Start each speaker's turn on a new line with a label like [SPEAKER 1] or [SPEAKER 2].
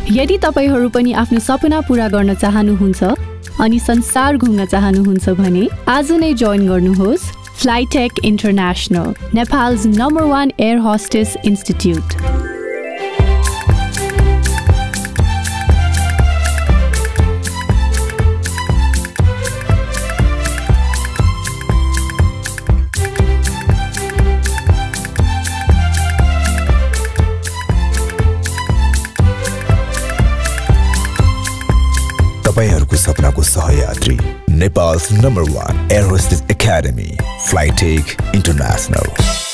[SPEAKER 1] यदि तपाईहरू पनि आफ्नो सपना पूरा गर्न चाहनुहुन्छ अनि संसार घुम्न चाहनुहुन्छ भने आज नै जोइन गर्नुहोस् Flytech International, Nepal's #1 air hostess institute.
[SPEAKER 2] तपाईहरुको सपनाको सहयात्री Nepal's #1 Airhostess Academy, Flytech International.